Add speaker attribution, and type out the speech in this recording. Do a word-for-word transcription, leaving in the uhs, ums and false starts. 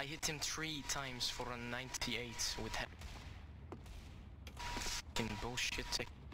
Speaker 1: I hit him three times for a ninety-eight with him. Fucking bullshit tech.